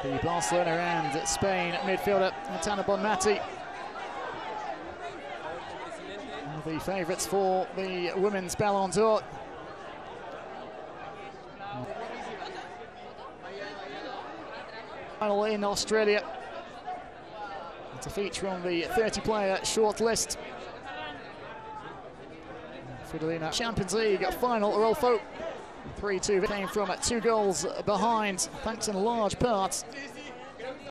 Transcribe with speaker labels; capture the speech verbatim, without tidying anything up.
Speaker 1: The Barcelona and Spain midfielder Tana Bonmati. The favourites for the women's Ballon d'Or. Final in Australia to feature on the thirty player shortlist. Fridolina Champions League final, Rolfo. three two came from two goals behind, thanks in large part